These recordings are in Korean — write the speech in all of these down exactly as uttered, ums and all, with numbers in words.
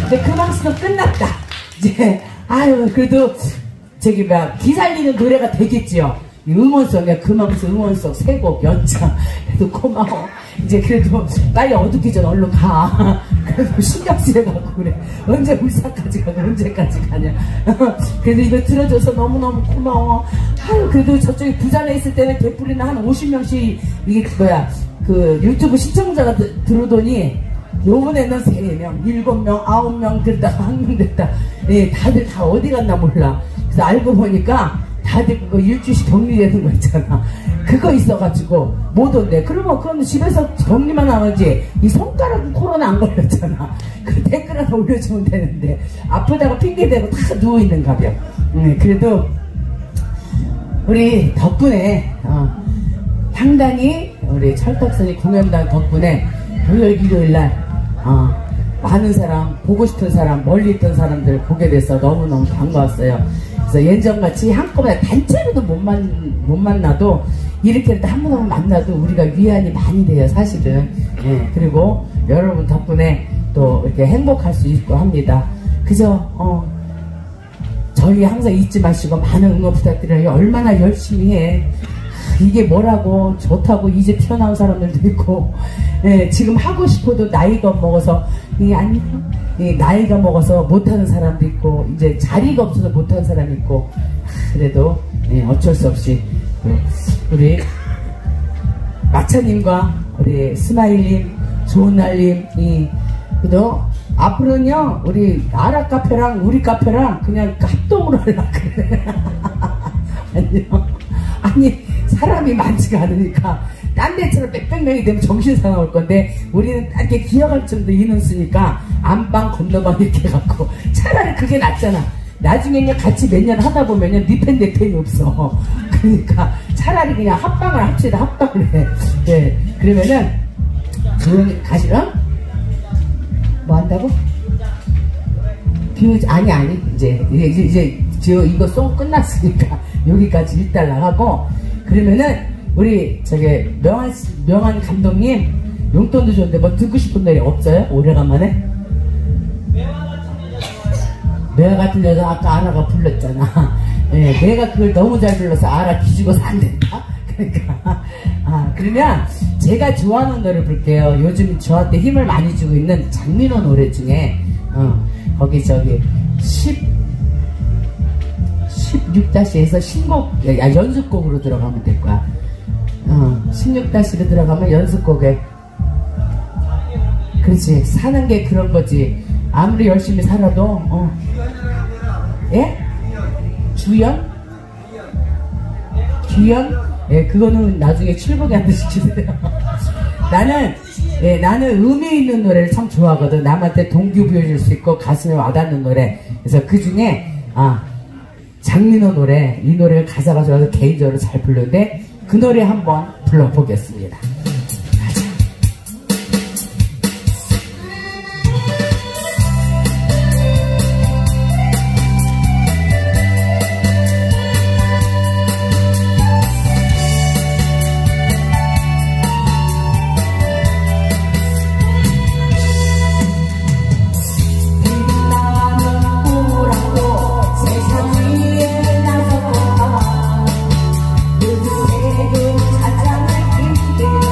근데 그 방송은 끝났다. 이제 아유 그래도 저기 막 기살리는 노래가 되겠지요. 응원송, 야, 그만큼 응원송 세 곡 연장. 그래도 고마워. 이제 그래도 빨리 어둡기 전에 얼른 가. 그래도 신경 쓰여갖고 그래. 언제 울산까지 가고 언제까지 가냐. 그래도 이거 들어줘서 너무너무 고마워. 아유, 그래도 저쪽에 부산에 있을 때는 개뿔이나 한 오십 명씩 이게 뭐야, 그 유튜브 시청자가 드, 들어오더니 요번에는 세 명, 일곱 명, 아홉 명 됐다가 한 명 됐다. 예, 다들 다 어디 갔나 몰라. 그래서 알고 보니까 다들 그거 일주일씩 격리되는 거 있잖아. 그거 있어가지고 못 온대. 그러면 그럼 집에서 격리만 하는지 이 손가락은 코로나 안 걸렸잖아. 그 댓글 하나 올려주면 되는데 아프다고 핑계대고 다 누워있는가벼. 네, 그래도 우리 덕분에 어, 상당히 우리 찰떡선이 공연단 덕분에 토요일 일요일날 어, 많은 사람, 보고 싶은 사람, 멀리 있던 사람들 보게 돼서 너무너무 반가웠어요. 그래서 예전같이 한꺼번에 단체로도 못, 만, 못 만나도 이렇게 한 번 한 번 만나도 우리가 위안이 많이 돼요, 사실은. 예, 그리고 여러분 덕분에 또 이렇게 행복할 수 있고 합니다. 그죠? 어, 저희 항상 잊지 마시고 많은 응원 부탁드려요. 얼마나 열심히 해. 이게 뭐라고 좋다고 이제 튀어나온 사람들도 있고, 예, 지금 하고 싶어도 나이가 먹어서 이 아니 이 나이가 먹어서 못하는 사람도 있고 이제 자리가 없어서 못하는 사람이 있고 그래도 예, 어쩔 수 없이 우리 마차님과 우리 스마일님, 좋은날님, 그래도 앞으로는요 우리 아라 카페랑 우리 카페랑 그냥 합동으로 하려고 그래. 아니요, 아니 사람이 많지가 않으니까 딴 데처럼 몇백 명이 되면 정신 사나울 건데 우리는 이렇게 기어갈 정도 인원 쓰니까 안방 건너방 이렇게 해갖고 차라리 그게 낫잖아. 나중에 같이 몇 년 하다 보면은 니 팬 내 팬이 없어. 그러니까 차라리 그냥 합방을 합시다. 합방을 해. 네. 그러면은 조용히 가시라. 뭐 한다고? 비우지 아니 아니 이제 이제 이제 저 이거 송 끝났으니까 여기까지 일단 나가고 그러면은 우리 저기 명한 명한 감독님 용돈도 줬는데 뭐 듣고 싶은 노래 없어요? 오래간만에? 매화 같은 여자 아까 아라가 불렀잖아. 예, 내가 그걸 너무 잘 불러서 아라 기죽어서 안 된다. 그러니까 아 그러면 제가 좋아하는 노래 볼게요. 요즘 저한테 힘을 많이 주고 있는 장민호 노래 중에 어 거기 저기 십 십육 다시에서 신곡 야 연습곡으로 들어가면 될 거야. 어, 십육 다시로 들어가면 연습곡에 그렇지 사는 게 그런 거지. 아무리 열심히 살아도 어. 예? 주연? 귀연? 예, 그거는 나중에 출국에 한 대 시키세요. 나는 예, 나는 의미 있는 노래를 참 좋아하거든. 남한테 동기부여줄 수 있고 가슴에 와닿는 노래. 그래서 그 중에 아 장민호 노래 이 노래를 가사가 좋아서 개인적으로 잘 부르는데 그 노래 한번 불러보겠습니다. 가자.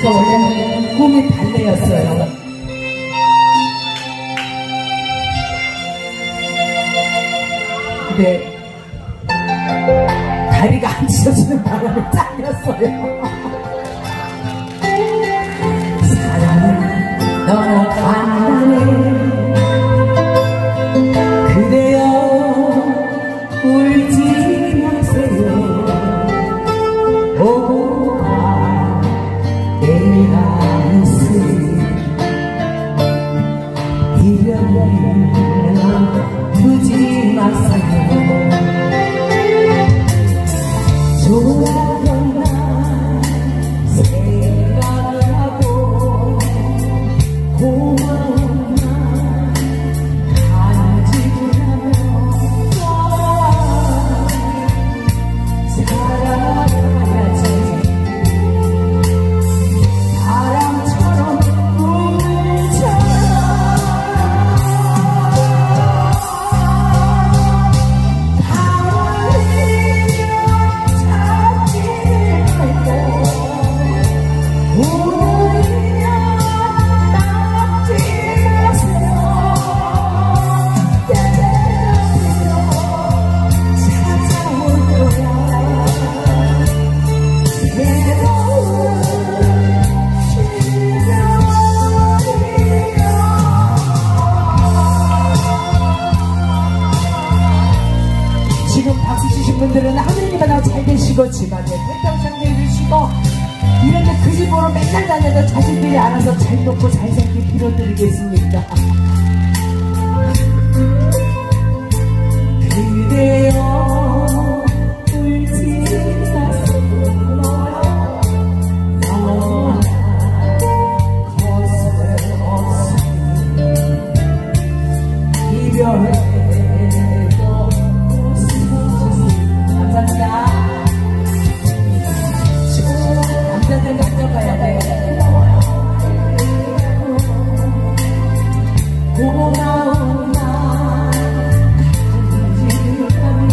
제가 원래는 꿈이 발레였어요. 근데 다리가 안 찢어지는 바람에 잘렸어요. 사랑은 너무 간단해. 그대여 울지 마세요. 오고 가 내가 있으니 이별을 두지 마세요. 좋아하던 날 생각을 하고 고마운 날 간직을 하며 살아가야지. 바람처럼 꿈을처럼 지금 박수 주신 분들은 하느님마다 잘 되시고 집안에 백병장 되주시고 이런데 그 집으로 맨날 다녀도 자식들이 알아서 잘 먹고 잘 살기 빌어드리겠습니다. 그대여 울지 마세요. 너나 거스없으니 이별에 남자들 먼저 가야 돼. 고마운 날 간직하며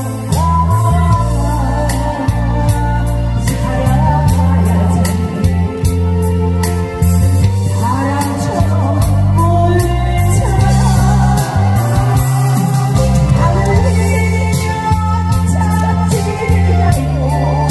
살아가야지. 바람처럼 물처럼 달리며 찾지 말고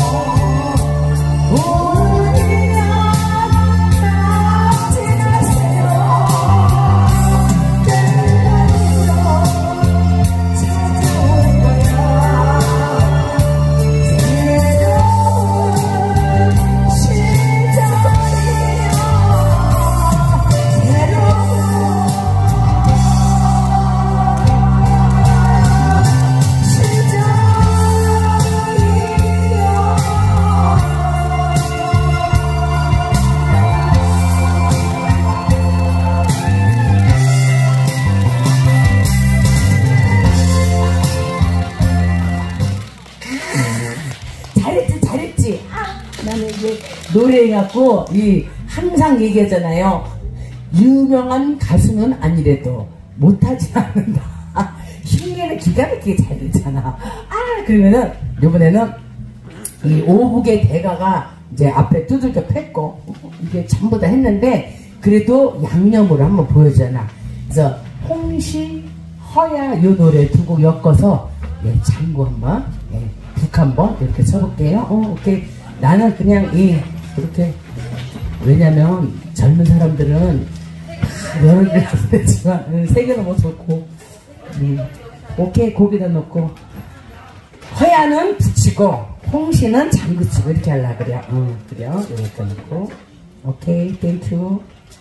잘했지 잘했지. 아, 나는 이제 노래해갖고 이 항상 얘기하잖아요. 유명한 가수는 아니래도 못하지 않는다. 흉내는 기가 막히게 잘 되잖아. 아 그러면은 이번에는 이 오북의 대가가 이제 앞에 두들겨 팼고 이게 전부 다 했는데 그래도 양념으로 한번 보여주잖아. 그래서 홍시 허야 요 노래 두 곡 엮어서 예, 장구 한번 예, 북 한번 이렇게 쳐볼게요. 어, 오케이. 나는 그냥 이 이렇게 왜냐면 젊은 사람들은 다 여러 개를 되지만 음, 세 개는 뭐 좋고 음, 오케이 고기다 넣고 허야는 붙이고 홍시는 장구 치고 이렇게 하려 그래. 응, 그래요. 이렇게 넣고 오케이 땡큐.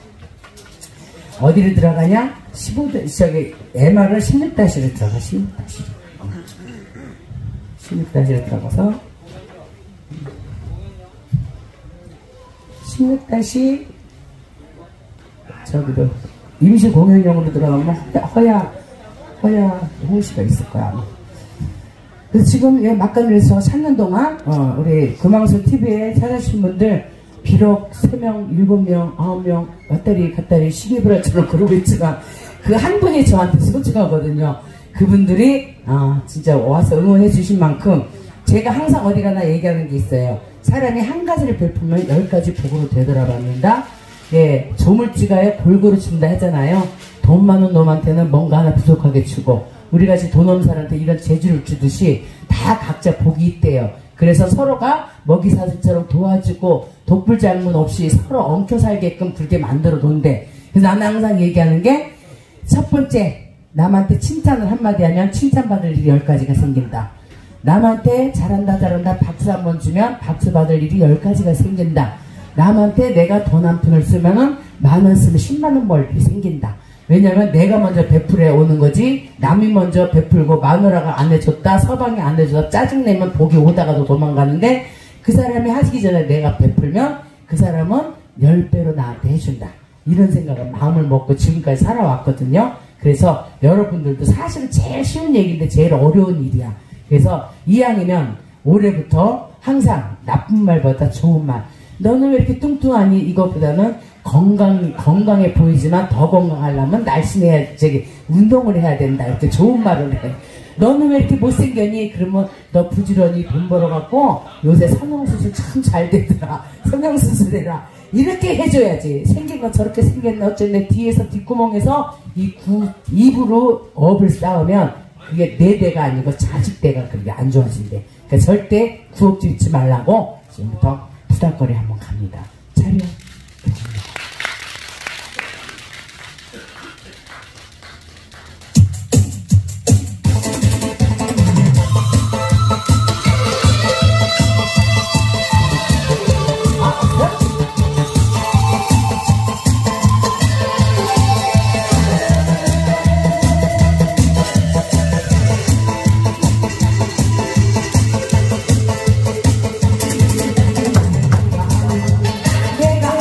어디로 들어가냐? 십오 도 저기 엠알은 십육 다시로 들어가. 십육 다시 십육 다시로 들어가서 십육 다시 저기도 임시 공연용으로 들어가면 허야 허야 홍시가 있을 거야. 그래서 지금 예, 막간에서 찾는 동안 어, 우리 금왕소 티비에 찾아주신 분들 비록 세 명, 일곱 명, 아홉 명 왔다리 갔다리 시계불알처럼 그러고 있지만 그 한 분이 저한테 소중하거든요. 그분들이 아, 진짜 와서 응원해 주신 만큼 제가 항상 어디 가나 얘기하는 게 있어요. 사람이 한 가지를 베풀면 열 가지 복으로 되돌아갑니다. 예, 조물주가에 골고루 준다 하잖아요. 돈 많은 놈한테는 뭔가 하나 부족하게 주고, 우리같이 돈 없는 사람한테 이런 재주를 주듯이 다 각자 복이 있대요. 그래서 서로가 먹이사슬처럼 도와주고 독불장군 없이 서로 엉켜 살게끔 그렇게 만들어 놓은데, 그래서 나는 항상 얘기하는 게, 첫 번째, 남한테 칭찬을 한마디 하면 칭찬받을 일이 열 가지가 생긴다. 남한테 잘한다 잘한다 박수 한 번 주면 박수 받을 일이 열 가지가 생긴다. 남한테 내가 돈 한 푼을 쓰면은 만 원 쓰면 십만 원 벌 일이 생긴다. 왜냐면 내가 먼저 베풀어 오는 거지, 남이 먼저 베풀고 마누라가 안 해줬다, 서방이 안 해줬다 짜증내면 복이 오다가도 도망가는데, 그 사람이 하시기 전에 내가 베풀면 그 사람은 열 배로 나한테 해준다. 이런 생각을 마음을 먹고 지금까지 살아왔거든요. 그래서 여러분들도 사실은 제일 쉬운 얘기인데 제일 어려운 일이야. 그래서 이왕이면 올해부터 항상 나쁜 말보다 좋은 말, 너는 왜 이렇게 뚱뚱하니? 이것보다는 건강, 건강해 보이지만 더 건강하려면 날씬해야, 저기, 운동을 해야 된다. 이렇게 좋은 말을 해. 너는 왜 이렇게 못생겼니? 그러면 너 부지런히 돈 벌어갖고 요새 성형수술 참 잘 되더라. 성형수술 해라. 이렇게 해줘야지. 생긴 건 저렇게 생겼네. 어쨌네. 뒤에서, 뒷구멍에서 이 구, 입으로 업을 쌓으면 그게 내 대가 아니고 자식대가 그렇게 안 좋아진대. 그러니까 절대 구업질 잊지 말라고 지금부터 부닥거리 한번 갑니다. 차려. 내가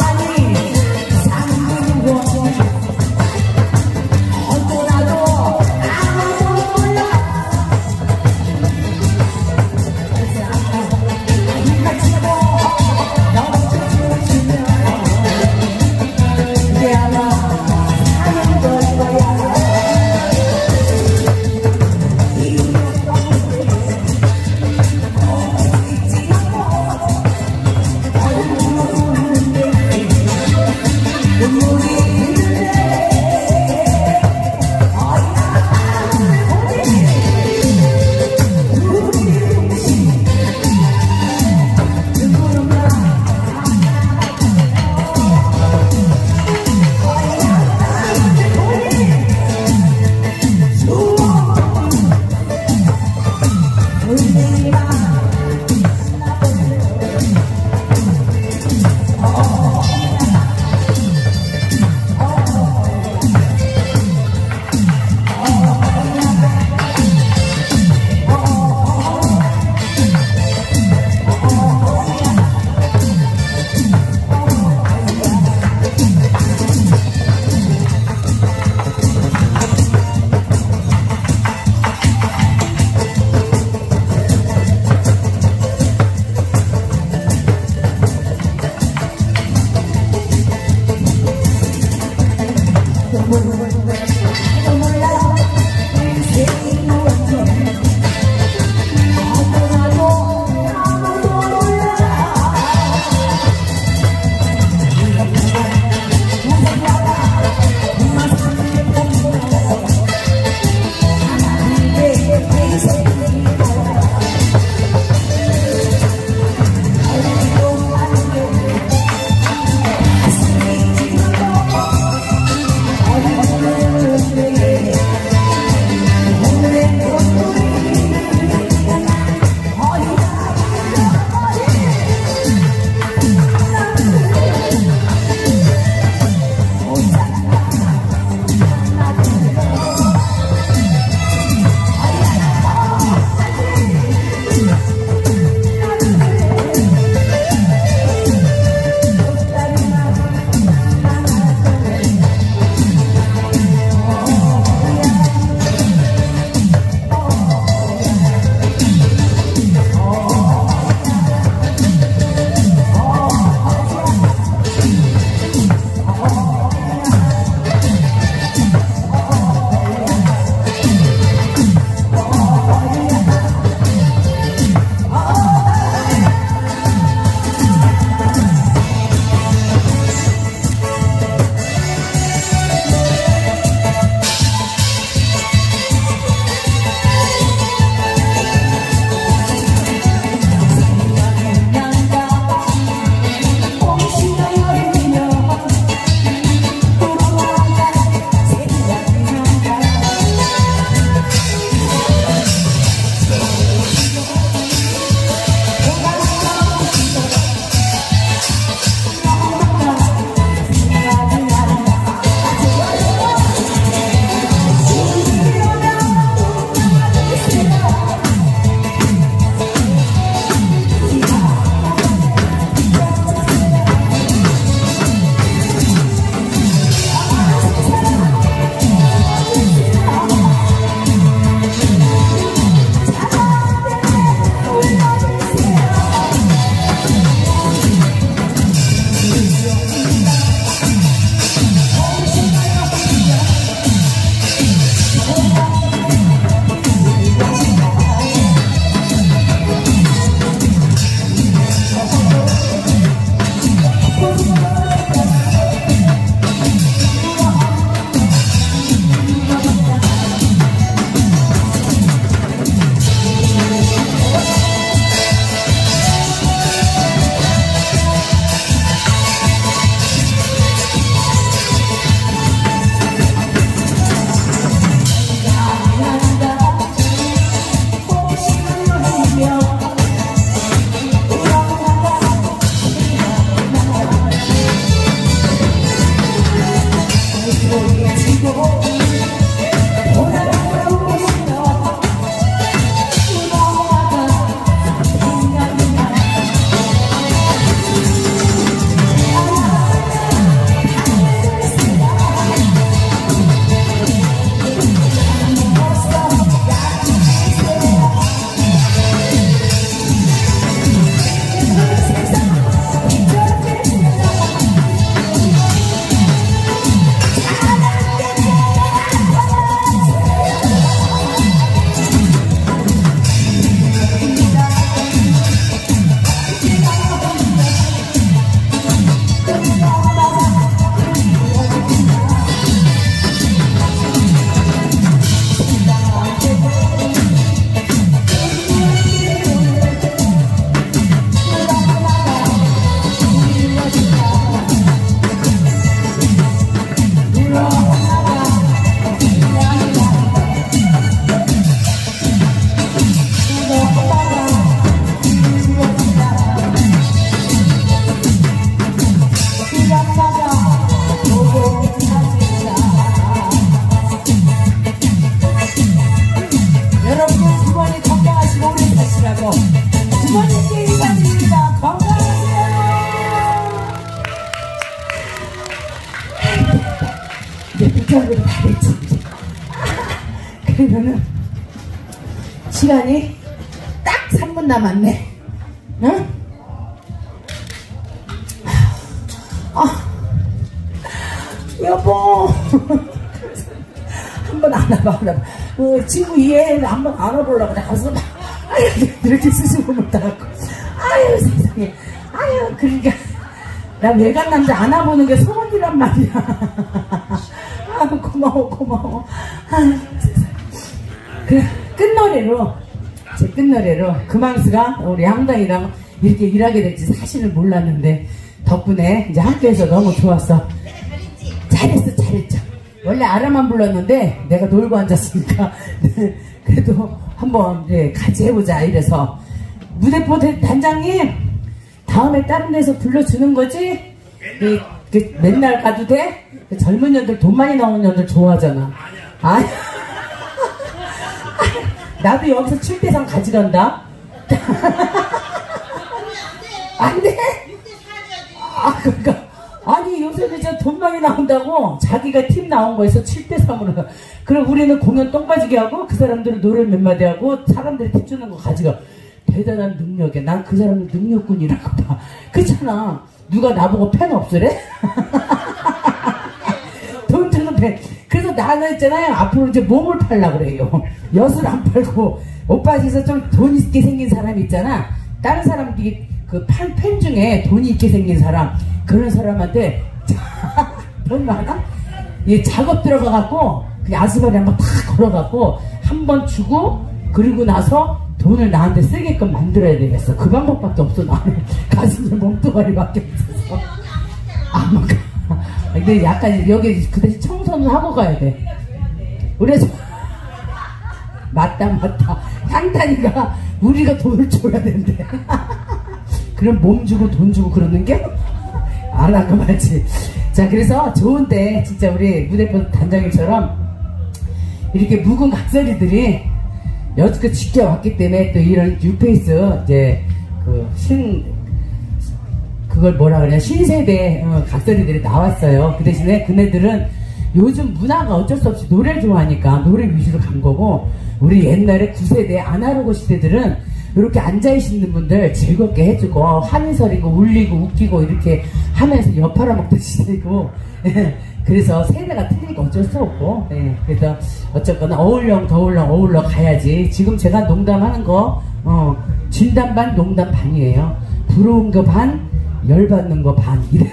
그러면은 시간이 딱 삼 분 남았네. 응? 아, 여보. 한번 안아봐, 안아봐. 어, 친구 이해를 한번 안아보려고 나가서 막, 아유, 이렇게 수줍어 못하고. 아유, 세상에. 아유, 그러니까. 나 외간 남자 안아보는 게 소원이란 말이야. 아유, 고마워, 고마워. 아유, 세상에. 그, 끝노래로, 제 끝노래로, 금왕수가 우리 양당이랑 이렇게 일하게 될지 사실은 몰랐는데, 덕분에 이제 학교에서 너무 좋았어. 잘했어, 잘했죠. 원래 아라만 불렀는데 내가 놀고 앉았으니까 그래도 한번 이제 같이 해보자 이래서 무대포 단장님 다음에 다른 데서 불러주는 거지? 그, 그 맨날 가도 돼? 그 젊은 년들 돈 많이 나오는 년들 좋아하잖아. 아, 나도 여기서 칠 대상 가져간다. 안 돼? 아, 그러니까 아니 요새는 진짜 돈 많이 나온다고 자기가 팀 나온 거에서 칠 대 삼으로 그럼 우리는 공연 똥 빠지게 하고 그 사람들은 노래 몇 마디 하고 사람들이 팁 주는 거 가져가. 대단한 능력이야. 난 그 사람은 능력꾼이라고 봐. 그렇잖아. 누가 나보고 팬 없으래? 돈 주는 팬. 그래서 나는 있잖아요 앞으로 이제 몸을 팔려고 그래요. 엿을 안 팔고 오빠에서 좀 돈 있게 생긴 사람 있잖아. 다른 사람들이 그 팬, 팬 중에 돈이 있게 생긴 사람 그런 사람한테 돈 많아? 예, 작업 들어가갖고 그냥 아스바리 한번 탁 걸어갖고 한 번 주고 그리고 나서 돈을 나한테 쓰게끔 만들어야 되겠어. 그 방법밖에 없어. 나는 가슴에 몸뚱아리밖에 없어서. 아, 막 근데 약간 여기 그 대신 청소는 하고 가야 돼. 그래서 맞다 맞다. 향단이가 우리가 돈을 줘야 된대. 그럼 몸 주고 돈 주고 그러는 게? 안 하고 말지. 자, 그래서 좋은데, 진짜 우리 무대포 단장님처럼 이렇게 묵은 각설이들이 여지껏 지켜왔기 때문에 또 이런 뉴페이스, 이제, 그, 신, 그걸 뭐라 그러냐, 신세대 어, 각설이들이 나왔어요. 그 대신에 그네들은 요즘 문화가 어쩔 수 없이 노래를 좋아하니까 노래 위주로 간 거고, 우리 옛날에 구세대 아날로그 시대들은 이렇게 앉아있는 분들 즐겁게 해주고 한이설이고 울리고 웃기고 이렇게 하면서 엿 팔아먹듯이 되고 그래서 세대가 틀리니까 어쩔 수 없고 예, 그래서 어쨌거나 어울령 더울령 어울러 가야지. 지금 제가 농담하는 거 어, 진담 반 농담 반이에요. 부러운 거 반 열받는 거 반 이래.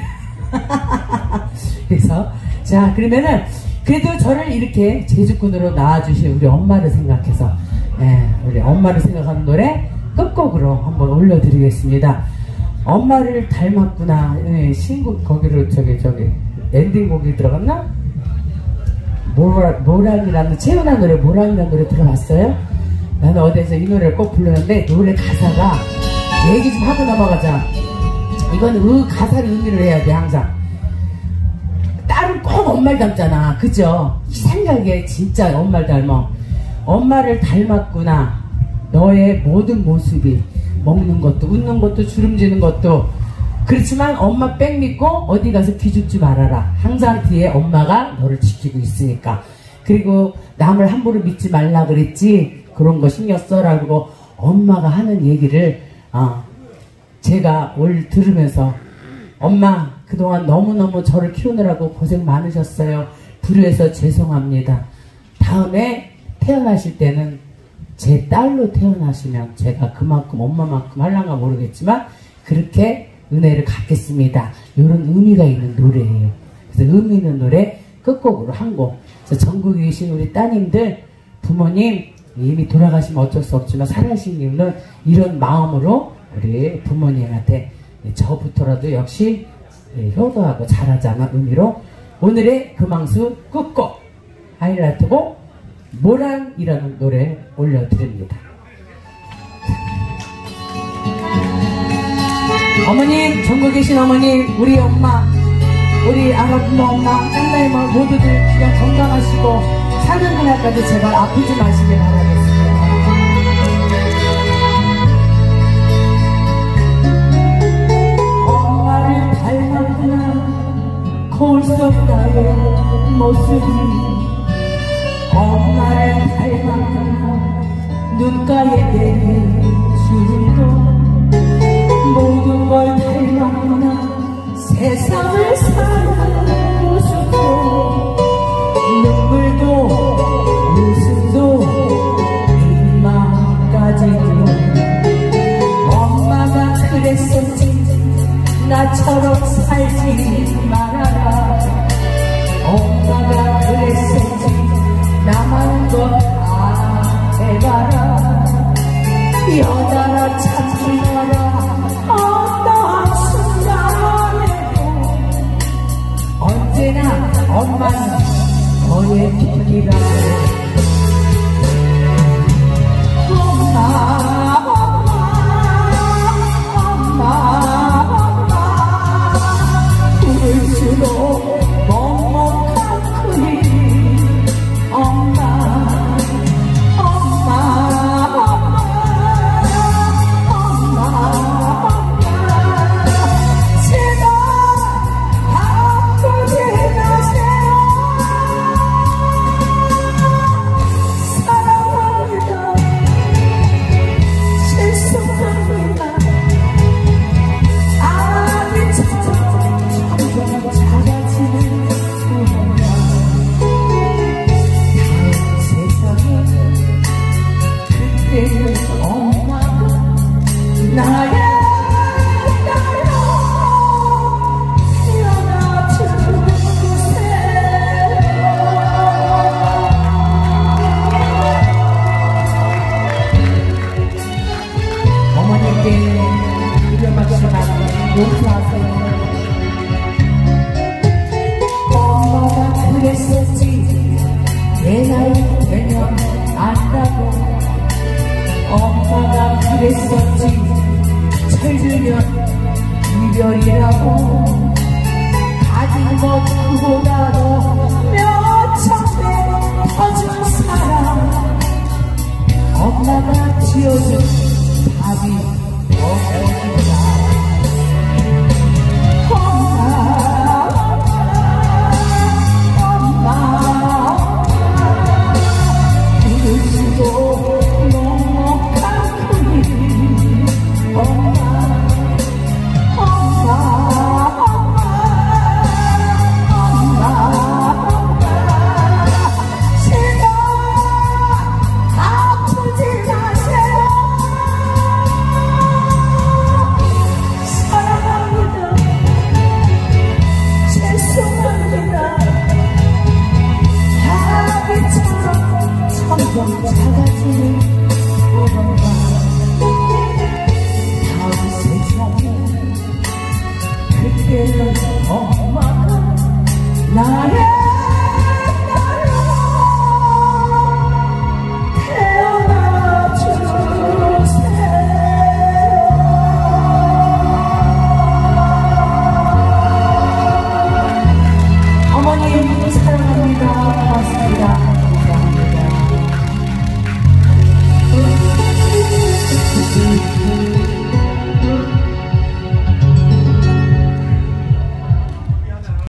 그래서 자 그러면은 그래도 저를 이렇게 제주꾼으로 낳아주신 우리 엄마를 생각해서 예, 우리 엄마를 생각하는 노래 끝곡으로 한번 올려드리겠습니다. 엄마를 닮았구나. 예, 신곡 거기로 저기 저기 엔딩곡이 들어갔나? 모라, 모란이라는 채연아 노래 모란이라는 노래 들어봤어요? 나는 어디에서 이 노래를 꼭 부르는데 노래 가사가 얘기 좀 하고 넘어가자. 이건 의, 가사를 의미를 해야 돼 항상. 딸은 꼭 엄마를 닮잖아. 그죠? 이상하게 진짜 엄마를 닮아. 엄마를 닮았구나. 너의 모든 모습이 먹는 것도 웃는 것도 주름지는 것도 그렇지만 엄마 백 믿고 어디 가서 기죽지 말아라. 항상 뒤에 엄마가 너를 지키고 있으니까. 그리고 남을 함부로 믿지 말라 그랬지. 그런 거 신경 써라고 엄마가 하는 얘기를 어, 제가 올 들으면서 엄마 그동안 너무너무 저를 키우느라고 고생 많으셨어요. 불효해서 죄송합니다. 다음에 태어나실 때는 제 딸로 태어나시면 제가 그만큼 엄마만큼 할란가 모르겠지만 그렇게 은혜를 갚겠습니다. 이런 의미가 있는 노래예요. 그래서 의미 있는 노래 끝곡으로 한 곡. 전국에 계신 우리 따님들 부모님 이미 돌아가시면 어쩔 수 없지만 살아계신 이유는 이런 마음으로 우리 부모님한테 저부터라도 역시 효도하고 잘하자는 의미로 오늘의 금왕수 끝곡 하이라이트곡 모란이라는 노래 올려드립니다. 어머님, 전국에 계신 어머님, 우리 엄마, 우리 아가부모 엄마, 짱나이 마 모두들 그냥 건강하시고 사는 그날까지 제발 아프지 마시길 바라겠습니다. 엄마를 닮았구나 거울 속 나의 모습이 엄마를 닮았구나 누군가에게 주는 돈 모든 걸 닮았구나 세상을 살고 싶고 눈물도 웃음도 입맛까지도 엄마가 그랬었지 나처럼 살지 말아라 엄마가 그랬었지 나만 것 다 해봐라 여자라 참지 마라 어떤 순간에도 언제나 엄마는 너의 빛이라고 엄마 엄마 엄마 엄마 울수록 먹먹한 그리 엄마 엄마 엄마 엄마 엄마 제발 아프지 마세요 사랑합니다 실수합니다 아기처럼 점점 작아지는 소원이야 그때는 엄마가 나의 나를 태어나주세요 어머님께 이별맞추는 용서하세요 엄마가 그랬었지 내 나이 되면 안다고 엄마가 그랬었지 철들면 이별이라고 가진 것 그보다도 몇천 배 더준 사랑 엄마가 지어준 밥이 어머니다 엄마 엄마 울수도 먹먹한 그리 엄마 엄마 엄마 엄마 엄마 제발 아프지 마세요 사랑합니다 죄송합니다 아기처럼 점점 작아지는 오던가 다음 세상에 그때는 엄마가 나의